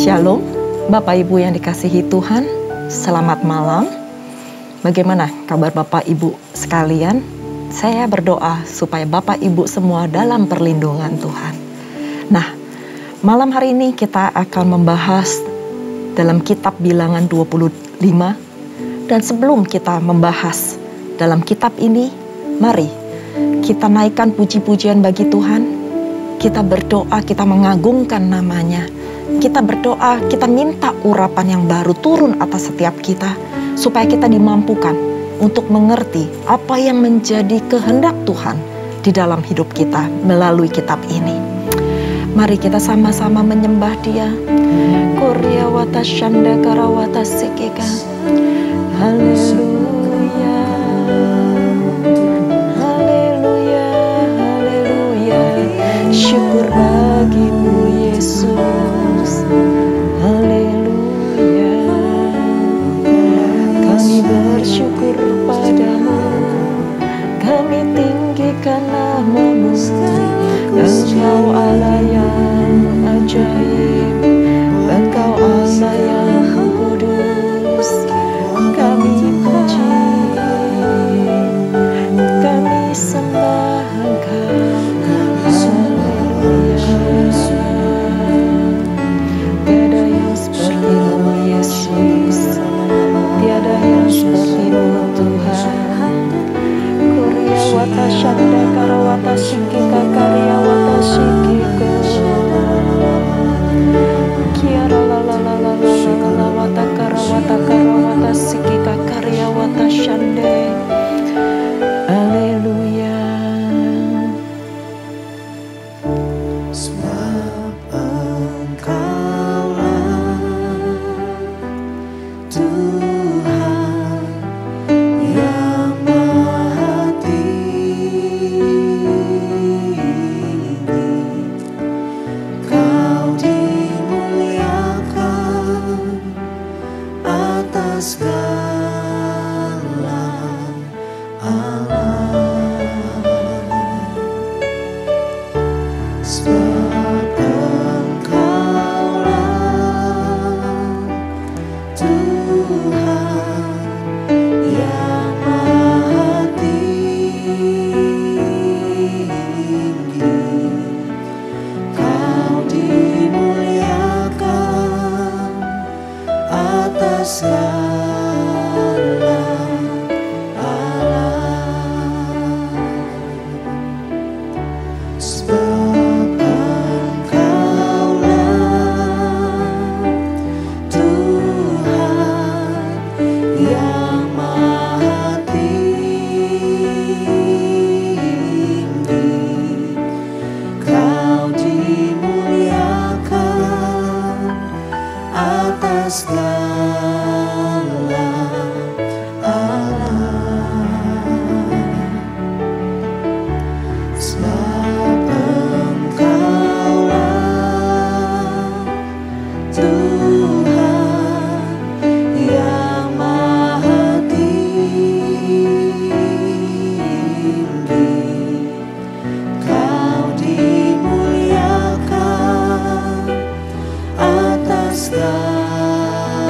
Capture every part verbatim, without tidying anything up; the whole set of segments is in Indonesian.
Shalom, Bapak Ibu yang dikasihi Tuhan, selamat malam. Bagaimana kabar Bapak Ibu sekalian? Saya berdoa supaya Bapak Ibu semua dalam perlindungan Tuhan. Nah, malam hari ini kita akan membahas dalam kitab Bilangan dua puluh lima. Dan sebelum kita membahas dalam kitab ini, mari kita naikkan puji-pujian bagi Tuhan. Kita berdoa, kita mengagungkan namanya. Kita berdoa, kita minta urapan yang baru turun atas setiap kita, supaya kita dimampukan untuk mengerti apa yang menjadi kehendak Tuhan di dalam hidup kita melalui kitab ini. Mari kita sama-sama menyembah Dia. Korea wata shanda karawata sekeka. Haleluya. Haleluya. Haleluya. Syukur bagimu Yesus. Haleluya. Kami bersyukur padamu, kami tinggikan namamu. Engkau Allah yang ajaib, Engkau Allah yang kudus. Kami puji, kami sembah Engkau. Tiada yang seperti-Mu Yesus, tiada yang seperti-Mu Tuhan. Korea wata shanda karawata shikika karya wata shikiko. Kiara la la la la la la la wata karawata karawata shikika karya wata shande. Haleluya. Atas segala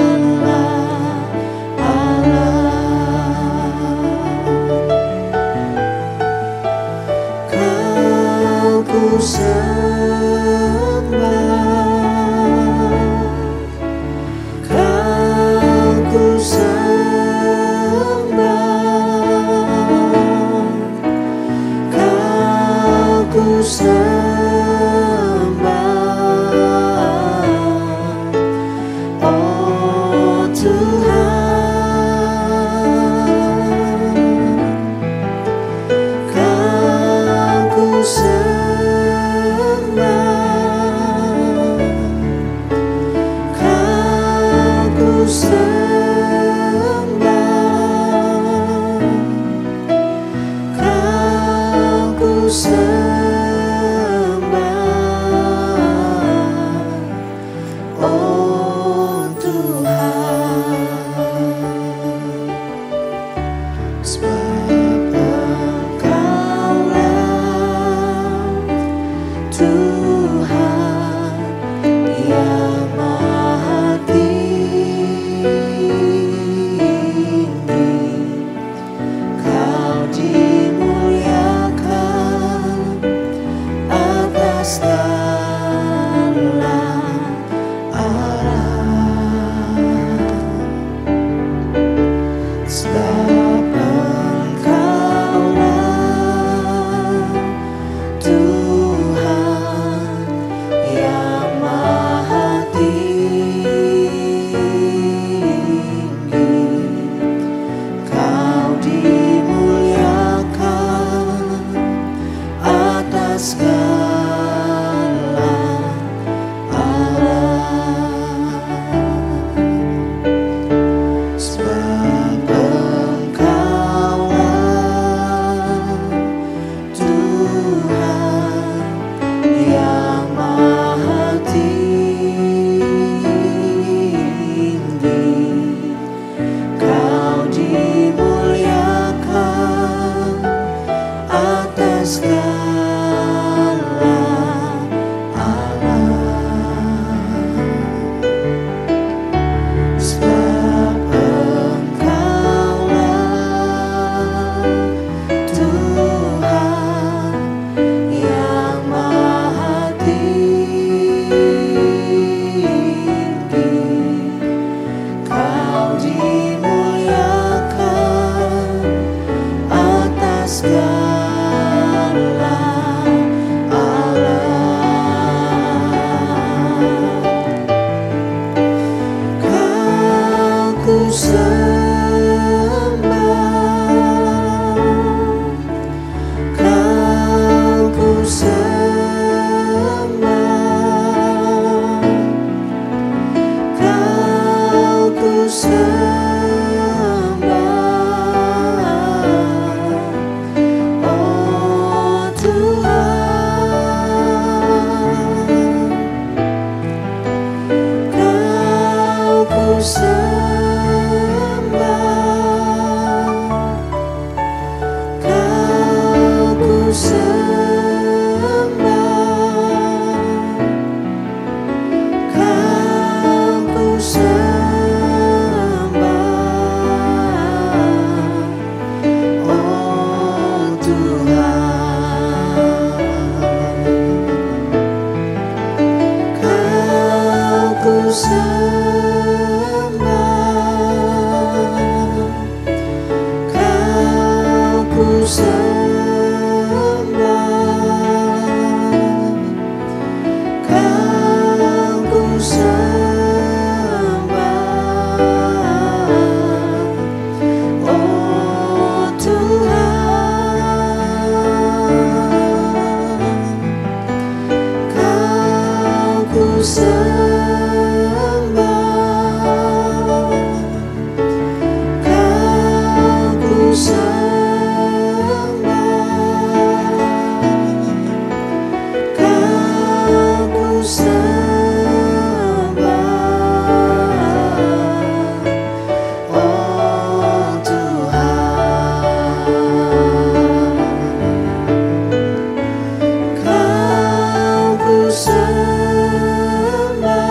Sembah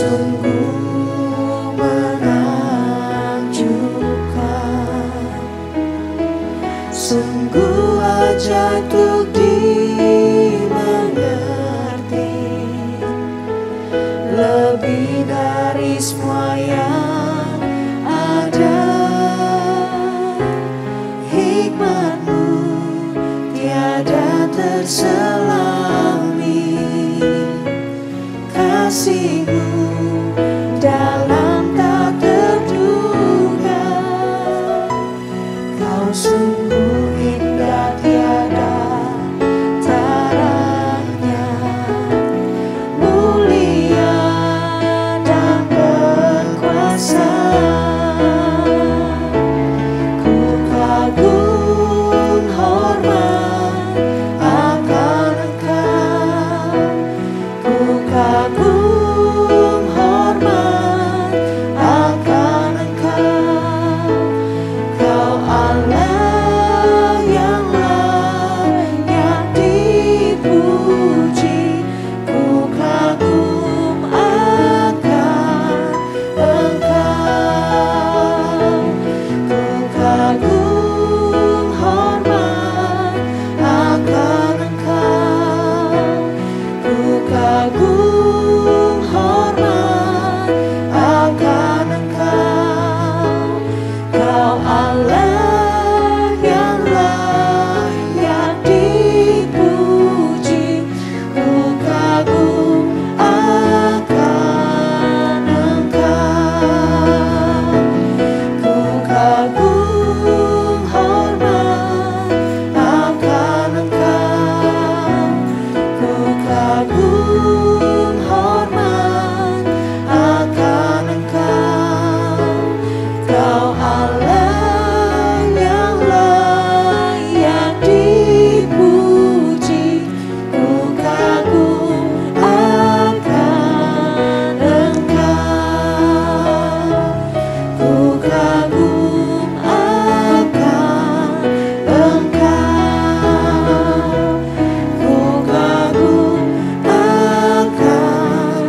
sungguh menakjubkan, sungguh ajaib untuk dimengerti, lebih dari semua yang ada. Hikmat-Mu tiada terselami, kasih-Mu dalam tak terduga. Kau sungguh indah tiada taranya, mulia dan berkuasa. Ku kagum hormat akan Engkau, ku kagum hormat akan Engkau. Kau Allah yang layak dipuji, ku kagum akan Engkau. Ku kagum hormat akan Engkau, ku kagum hormat akan Engkau. Kau Allah yang layak dipuji, ku kagum akan Engkau. Ku kagum hormat akan Engkau, ku kagum hormat akan Engkau. Kau Allah yang layak dipuji, ku kagum akan Engkau. Ku kagum akan Engkau, ku kagum akan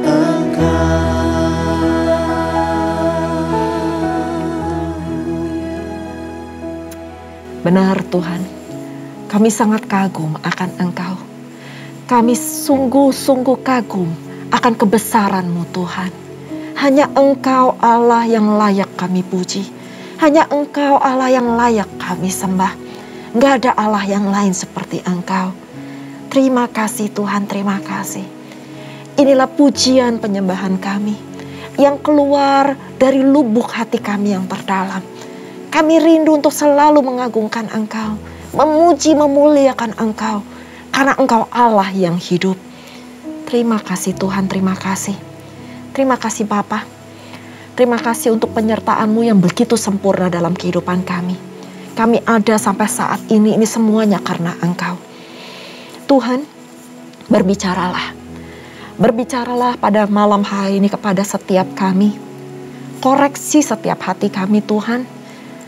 Engkau. Benar Tuhan, kami sangat kagum akan Engkau. Kami sungguh-sungguh kagum akan kebesaran-Mu Tuhan. Hanya Engkau Allah yang layak kami puji. Hanya Engkau Allah yang layak kami sembah. Gak ada Allah yang lain seperti Engkau. Terima kasih Tuhan, terima kasih. Inilah pujian penyembahan kami yang keluar dari lubuk hati kami yang terdalam. Kami rindu untuk selalu mengagungkan Engkau, memuji, memuliakan Engkau, karena Engkau Allah yang hidup. Terima kasih Tuhan, terima kasih. Terima kasih Bapa. Terima kasih untuk penyertaan-Mu yang begitu sempurna dalam kehidupan kami. Kami ada sampai saat ini, ini semuanya karena Engkau. Tuhan, berbicaralah. Berbicaralah pada malam hari ini kepada setiap kami. Koreksi setiap hati kami Tuhan.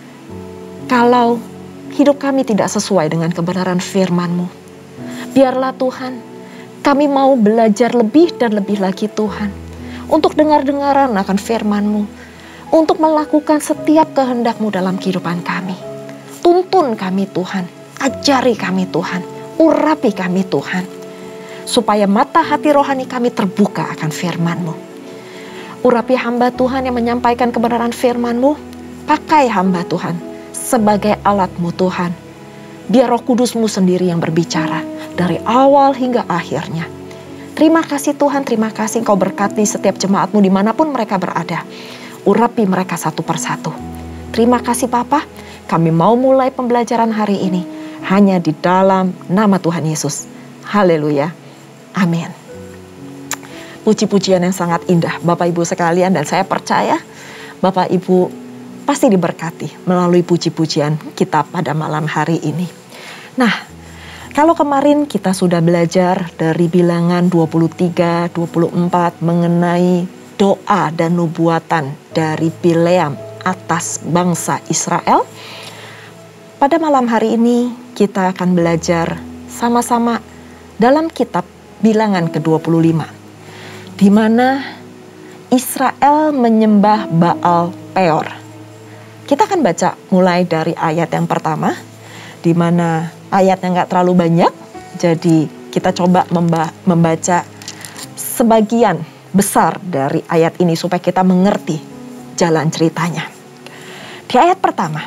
Kalau hidup kami tidak sesuai dengan kebenaran firman-Mu, biarlah Tuhan, kami mau belajar lebih dan lebih lagi Tuhan, untuk dengar-dengaran akan firman-Mu, untuk melakukan setiap kehendak-Mu dalam kehidupan kami. Tuntun kami Tuhan, ajari kami Tuhan, urapi kami Tuhan, supaya mata hati rohani kami terbuka akan firman-Mu. Urapi hamba Tuhan yang menyampaikan kebenaran firman-Mu, pakai hamba Tuhan sebagai alat-Mu Tuhan. Biar Roh Kudus-Mu sendiri yang berbicara dari awal hingga akhirnya. Terima kasih Tuhan, terima kasih Engkau berkati setiap jemaat-Mu dimanapun mereka berada. Urapi mereka satu persatu. Terima kasih Bapa, kami mau mulai pembelajaran hari ini hanya di dalam nama Tuhan Yesus. Haleluya, amin. Puji-pujian yang sangat indah Bapak Ibu sekalian, dan saya percaya Bapak Ibu pasti diberkati melalui puji-pujian kita pada malam hari ini. Nah, kalau kemarin kita sudah belajar dari bilangan dua puluh tiga, dua puluh empat mengenai doa dan nubuatan dari Bileam atas bangsa Israel, pada malam hari ini kita akan belajar sama-sama dalam kitab Bilangan ke dua puluh lima, di mana Israel menyembah Baal Peor. Kita akan baca mulai dari ayat yang pertama, di mana ayatnya nggak terlalu banyak, jadi kita coba membaca sebagian besar dari ayat ini supaya kita mengerti jalan ceritanya. Di ayat pertama,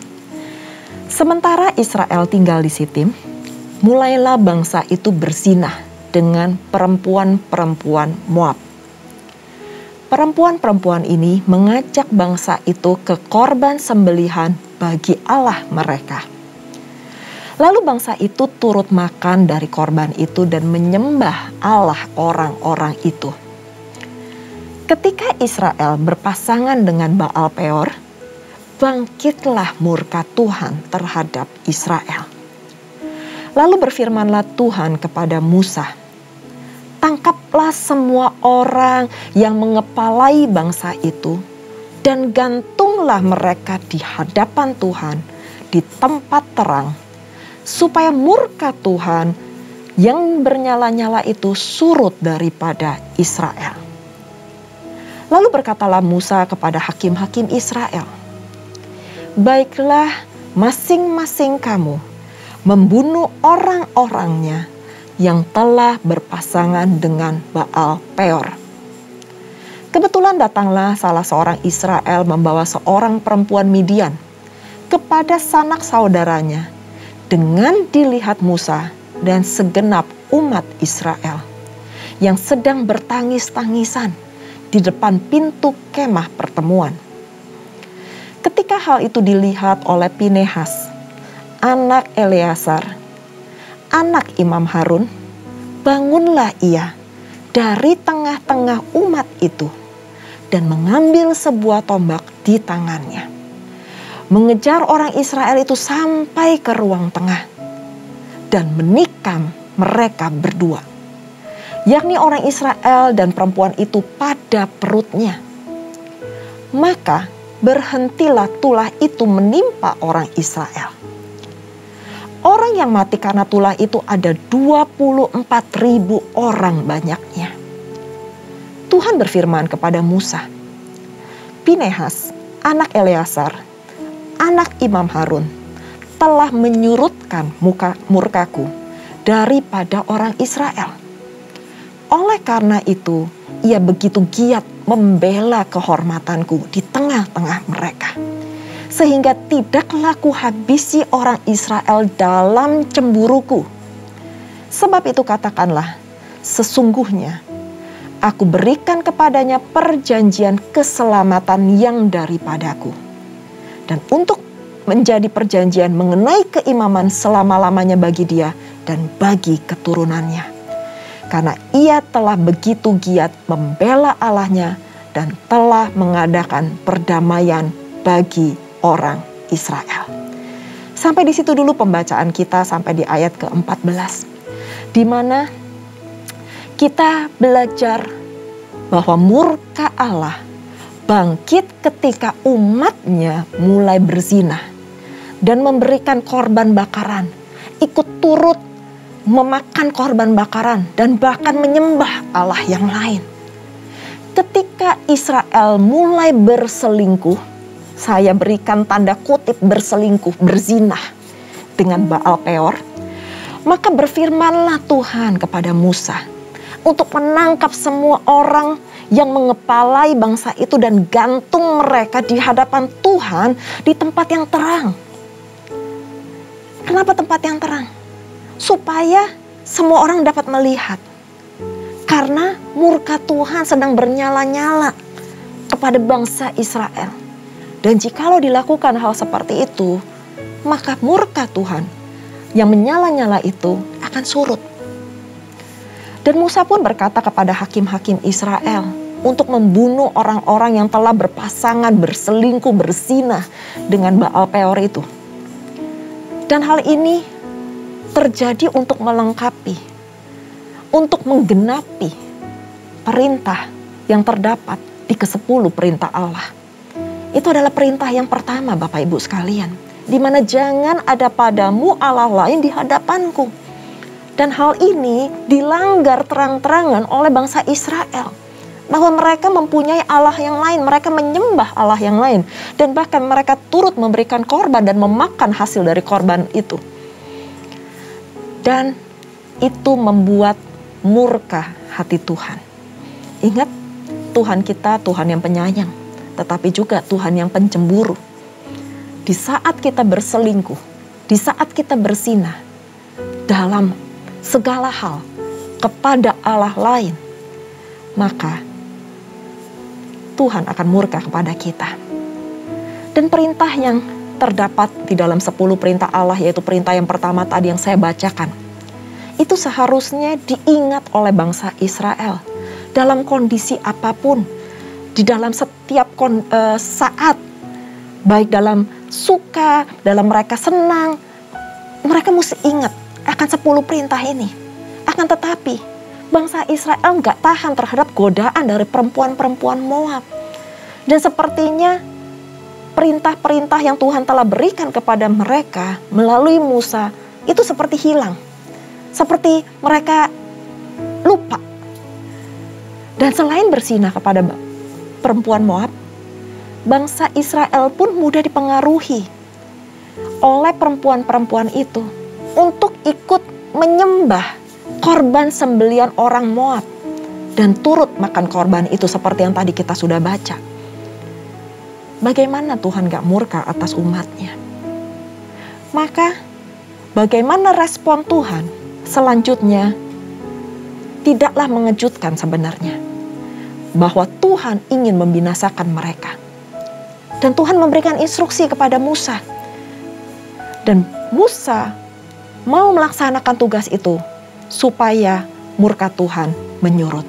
sementara Israel tinggal di Sitim, mulailah bangsa itu berzinah dengan perempuan-perempuan Moab. Perempuan-perempuan ini mengajak bangsa itu ke korban sembelihan bagi Allah mereka. Lalu bangsa itu turut makan dari korban itu dan menyembah Allah orang-orang itu. Ketika Israel berpasangan dengan Baal Peor, bangkitlah murka Tuhan terhadap Israel. Lalu berfirmanlah Tuhan kepada Musa, tangkaplah semua orang yang mengepalai bangsa itu dan gantunglah mereka di hadapan Tuhan di tempat terang, supaya murka Tuhan yang bernyala-nyala itu surut daripada Israel. Lalu berkatalah Musa kepada hakim-hakim Israel, baiklah masing-masing kamu membunuh orang-orangnya yang telah berpasangan dengan Baal Peor. Kebetulan datanglah salah seorang Israel membawa seorang perempuan Midian kepada sanak saudaranya dengan dilihat Musa dan segenap umat Israel yang sedang bertangis-tangisan di depan pintu kemah pertemuan. Ketika hal itu dilihat oleh Pinehas, anak Eleazar, anak Imam Harun, bangunlah ia dari tengah-tengah umat itu dan mengambil sebuah tombak di tangannya, mengejar orang Israel itu sampai ke ruang tengah dan menikam mereka berdua, yakni orang Israel dan perempuan itu pada perutnya. Maka berhentilah tulah itu menimpa orang Israel. Orang yang mati karena tulah itu ada dua puluh empat ribu orang banyaknya. Tuhan berfirman kepada Musa, Pinehas, anak Eleazar, anak Imam Harun, telah menyurutkan muka, murkaku daripada orang Israel. Oleh karena itu, ia begitu giat membela kehormatanku di tengah-tengah mereka, sehingga tidaklah kuhabisi orang Israel dalam cemburuku. Sebab itu katakanlah, sesungguhnya aku berikan kepadanya perjanjian keselamatan yang daripadaku. Dan untuk menjadi perjanjian mengenai keimaman selama-lamanya bagi dia dan bagi keturunannya. Karena ia telah begitu giat membela Allahnya dan telah mengadakan perdamaian bagi orang Israel. Sampai di situ dulu pembacaan kita sampai di ayat ke empat belas. Di mana kita belajar bahwa murka Allah bangkit ketika umatnya mulai berzinah dan memberikan korban bakaran, ikut turut memakan korban bakaran dan bahkan menyembah Allah yang lain. Ketika Israel mulai berselingkuh, saya berikan tanda kutip berselingkuh, berzinah dengan Baal Peor, maka berfirmanlah Tuhan kepada Musa untuk menangkap semua orang yang mengepalai bangsa itu dan gantung mereka di hadapan Tuhan di tempat yang terang. Kenapa tempat yang terang? Supaya semua orang dapat melihat. Karena murka Tuhan sedang bernyala-nyala kepada bangsa Israel. Dan jikalau dilakukan hal seperti itu, maka murka Tuhan yang menyala-nyala itu akan surut. Dan Musa pun berkata kepada hakim-hakim Israel untuk membunuh orang-orang yang telah berpasangan, berselingkuh, berzinah dengan Baal Peor itu. Dan hal ini terjadi untuk melengkapi, untuk menggenapi perintah yang terdapat di kesepuluh perintah Allah. Itu adalah perintah yang pertama, Bapak Ibu sekalian, di mana jangan ada padamu Allah lain di hadapanku. Dan hal ini dilanggar terang-terangan oleh bangsa Israel. bahwa mereka mempunyai Allah yang lain, mereka menyembah Allah yang lain, dan bahkan mereka turut memberikan korban dan memakan hasil dari korban itu. Dan itu membuat murka hati Tuhan. Ingat, Tuhan kita Tuhan yang penyayang, tetapi juga Tuhan yang pencemburu. Di saat kita berselingkuh, di saat kita berzinah dalam segala hal kepada Allah lain, maka Tuhan akan murka kepada kita. Dan perintah yang terdapat di dalam sepuluh perintah Allah, yaitu perintah yang pertama tadi yang saya bacakan, itu seharusnya diingat oleh bangsa Israel dalam kondisi apapun, di dalam setiap kon, uh, saat, baik dalam suka, dalam mereka senang, mereka mesti ingat akan sepuluh perintah ini. Akan tetapi bangsa Israel nggak tahan terhadap godaan dari perempuan-perempuan Moab. Dan sepertinya perintah-perintah yang Tuhan telah berikan kepada mereka melalui Musa itu seperti hilang. Seperti mereka lupa. Dan selain berzinah kepada perempuan Moab, bangsa Israel pun mudah dipengaruhi oleh perempuan-perempuan itu untuk ikut menyembah korban sembelian orang Moab dan turut makan korban itu seperti yang tadi kita sudah baca. Bagaimana Tuhan gak murka atas umatnya? Maka bagaimana respon Tuhan selanjutnya tidaklah mengejutkan sebenarnya, bahwa Tuhan ingin membinasakan mereka. Dan Tuhan memberikan instruksi kepada Musa. Dan Musa mau melaksanakan tugas itu supaya murka Tuhan menyurut.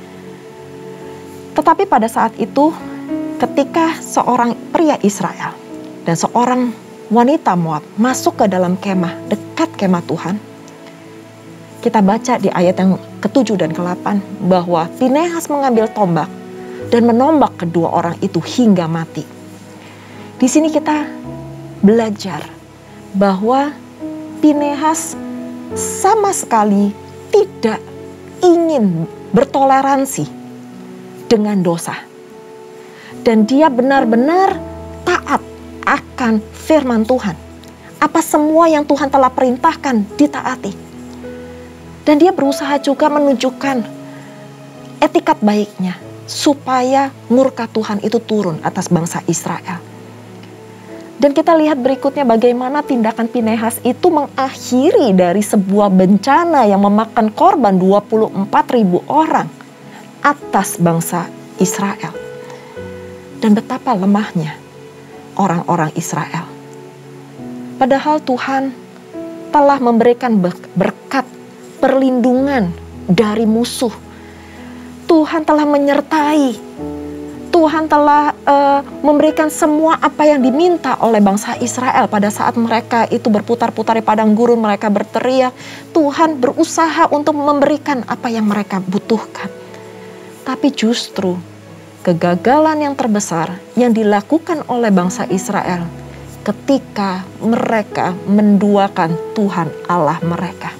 Tetapi pada saat itu, ketika seorang pria Israel dan seorang wanita Moab masuk ke dalam kemah, dekat kemah Tuhan, kita baca di ayat yang ketujuh dan kedelapan bahwa Finehas mengambil tombak dan menombak kedua orang itu hingga mati. Di sini kita belajar bahwa Finehas sama sekali tidak ingin bertoleransi dengan dosa. Dan dia benar-benar taat akan firman Tuhan. Apa semua yang Tuhan telah perintahkan ditaati. Dan dia berusaha juga menunjukkan etikat baiknya supaya murka Tuhan itu turun atas bangsa Israel. Dan kita lihat berikutnya bagaimana tindakan Finehas itu mengakhiri dari sebuah bencana yang memakan korban dua puluh empat ribu orang atas bangsa Israel. Dan betapa lemahnya orang-orang Israel. Padahal Tuhan telah memberikan berkat perlindungan dari musuh. Tuhan telah menyertai. Tuhan telah uh, memberikan semua apa yang diminta oleh bangsa Israel pada saat mereka itu berputar-putar di padang gurun, mereka berteriak. Tuhan berusaha untuk memberikan apa yang mereka butuhkan. Tapi justru kegagalan yang terbesar yang dilakukan oleh bangsa Israel ketika mereka menduakan Tuhan Allah mereka.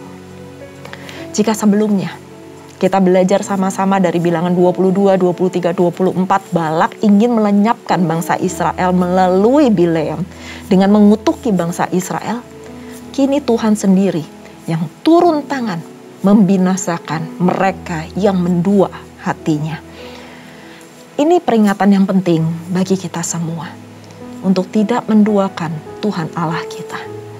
Jika sebelumnya kita belajar sama-sama dari bilangan dua puluh dua, dua puluh tiga, dua puluh empat, Balak ingin melenyapkan bangsa Israel melalui Bileam dengan mengutuki bangsa Israel. Kini Tuhan sendiri yang turun tangan membinasakan mereka yang mendua hatinya. Ini peringatan yang penting bagi kita semua untuk tidak menduakan Tuhan Allah kita.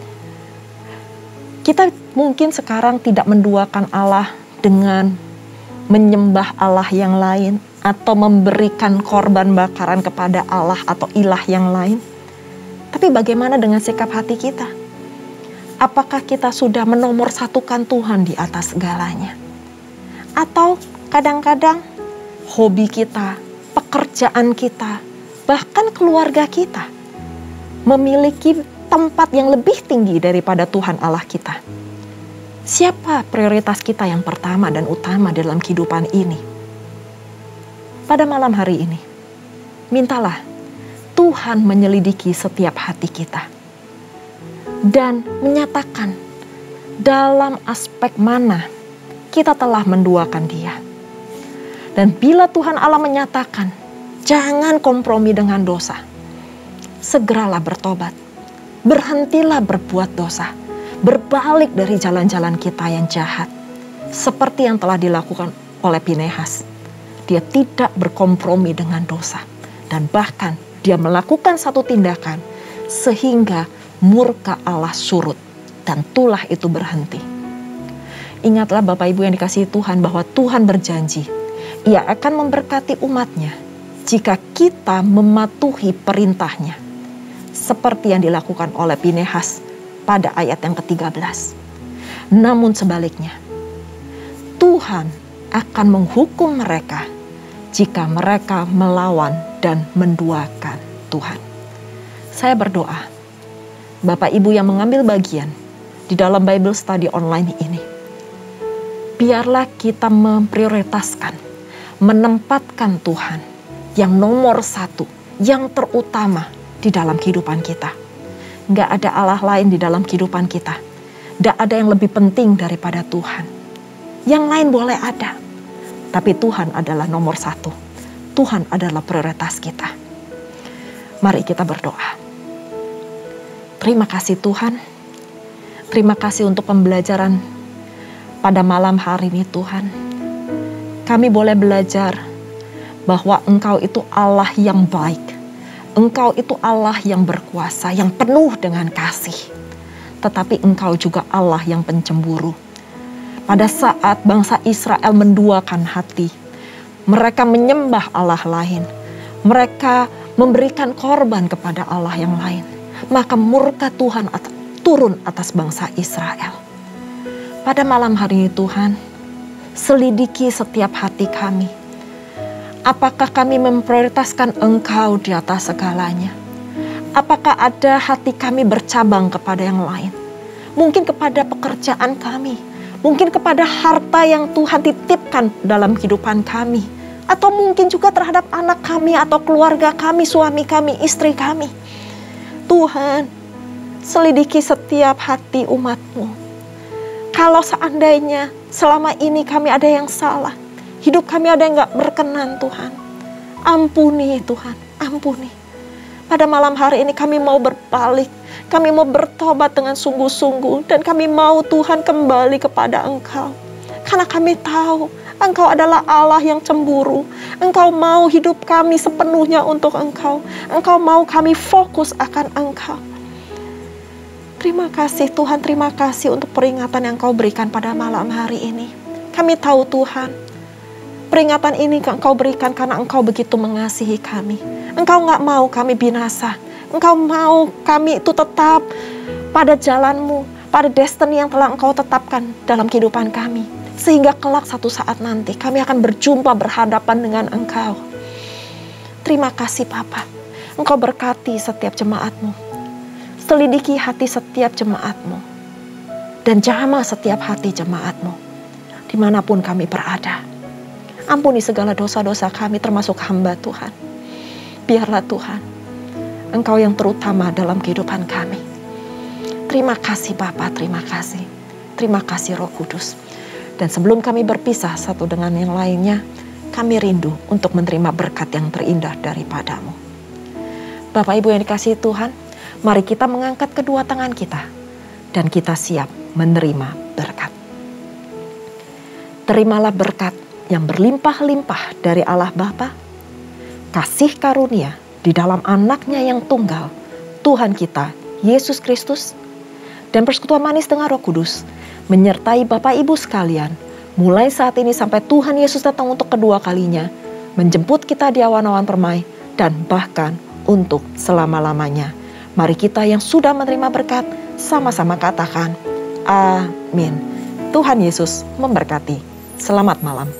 Kita mungkin sekarang tidak menduakan Allah dengan menyembah Allah yang lain atau memberikan korban bakaran kepada Allah atau ilah yang lain. Tapi bagaimana dengan sikap hati kita? Apakah kita sudah menomorsatukan Tuhan di atas segalanya? Atau kadang-kadang hobi kita, pekerjaan kita, bahkan keluarga kita memiliki tempat yang lebih tinggi daripada Tuhan Allah kita? Siapa prioritas kita yang pertama dan utama dalam kehidupan ini? Pada malam hari ini, mintalah Tuhan menyelidiki setiap hati kita dan menyatakan dalam aspek mana kita telah menduakan Dia. Dan bila Tuhan Allah menyatakan, jangan kompromi dengan dosa, segeralah bertobat, berhentilah berbuat dosa, berbalik dari jalan-jalan kita yang jahat. Seperti yang telah dilakukan oleh Pinehas. Dia tidak berkompromi dengan dosa. Dan bahkan dia melakukan satu tindakan sehingga murka Allah surut dan tulah itu berhenti. Ingatlah Bapak Ibu yang dikasihi Tuhan bahwa Tuhan berjanji Ia akan memberkati umatnya jika kita mematuhi perintahnya. Seperti yang dilakukan oleh Pinehas pada ayat yang ketiga belas. Namun sebaliknya, Tuhan akan menghukum mereka jika mereka melawan dan menduakan Tuhan. Saya berdoa, Bapak Ibu yang mengambil bagian di dalam Bible Study online ini, biarlah kita memprioritaskan, menempatkan Tuhan yang nomor satu, yang terutama di dalam kehidupan kita. Nggak ada Allah lain di dalam kehidupan kita. Nggak ada yang lebih penting daripada Tuhan. Yang lain boleh ada, tapi Tuhan adalah nomor satu. Tuhan adalah prioritas kita. Mari kita berdoa. Terima kasih Tuhan. Terima kasih untuk pembelajaran pada malam hari ini Tuhan. Kami boleh belajar bahwa Engkau itu Allah yang baik. Engkau itu Allah yang berkuasa, yang penuh dengan kasih. Tetapi Engkau juga Allah yang pencemburu. Pada saat bangsa Israel menduakan hati, mereka menyembah Allah lain. Mereka memberikan korban kepada Allah yang lain. Maka murka Tuhan at- turun atas bangsa Israel. Pada malam hari ini Tuhan, selidiki setiap hati kami. Apakah kami memprioritaskan Engkau di atas segalanya? Apakah ada hati kami bercabang kepada yang lain? Mungkin kepada pekerjaan kami. Mungkin kepada harta yang Tuhan titipkan dalam kehidupan kami. Atau mungkin juga terhadap anak kami atau keluarga kami, suami kami, istri kami. Tuhan, selidiki setiap hati umat-Mu. Kalau seandainya selama ini kami ada yang salah, hidup kami ada yang gak berkenan Tuhan, ampuni Tuhan, ampuni. Pada malam hari ini kami mau berbalik, kami mau bertobat dengan sungguh-sungguh, dan kami mau Tuhan kembali kepada Engkau. Karena kami tahu Engkau adalah Allah yang cemburu. Engkau mau hidup kami sepenuhnya untuk Engkau. Engkau mau kami fokus akan Engkau. Terima kasih Tuhan, terima kasih untuk peringatan yang Kau berikan pada malam hari ini. Kami tahu Tuhan, peringatan ini Engkau berikan karena Engkau begitu mengasihi kami. Engkau gak mau kami binasa. Engkau mau kami itu tetap pada jalan-Mu, pada destiny yang telah Engkau tetapkan dalam kehidupan kami. Sehingga kelak satu saat nanti kami akan berjumpa berhadapan dengan Engkau. Terima kasih Bapa. Engkau berkati setiap jemaat-Mu. Selidiki hati setiap jemaat-Mu. Dan jamah setiap hati jemaat-Mu. Dimanapun kami berada. Ampuni segala dosa-dosa kami termasuk hamba Tuhan. Biarlah Tuhan, Engkau yang terutama dalam kehidupan kami. Terima kasih Bapa, terima kasih. Terima kasih Roh Kudus. Dan sebelum kami berpisah satu dengan yang lainnya, kami rindu untuk menerima berkat yang terindah daripada-Mu. Bapak Ibu yang dikasihi Tuhan, mari kita mengangkat kedua tangan kita dan kita siap menerima berkat. Terimalah berkat yang berlimpah-limpah dari Allah Bapa, kasih karunia di dalam anaknya yang tunggal, Tuhan kita, Yesus Kristus, dan persekutuan manis dengan Roh Kudus, menyertai Bapak Ibu sekalian, mulai saat ini sampai Tuhan Yesus datang untuk kedua kalinya, menjemput kita di awan-awan permai, dan bahkan untuk selama-lamanya. Mari kita yang sudah menerima berkat, sama-sama katakan, amin. Tuhan Yesus memberkati. Selamat malam.